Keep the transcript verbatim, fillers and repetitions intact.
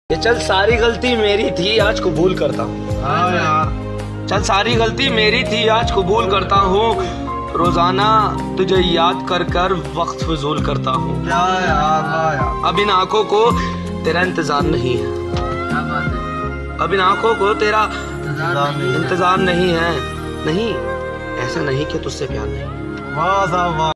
ये चल सारी गलती मेरी थी आज कबूल करता हूँ। हाँ यार, चल सारी गलती मेरी थी आज कबूल करता हूँ। रोजाना तुझे याद कर कर वक्त फजूल करता हूँ। क्या यार, हाँ यार। अब इन आंखों को तेरा इंतजार नहीं है। क्या बात है? अब इन आंखों को तेरा इंतजार नहीं है। इंतजार नहीं है। नहीं, ऐसा नहीं कि तुझसे प्यार नहीं। वाह साहब वाह।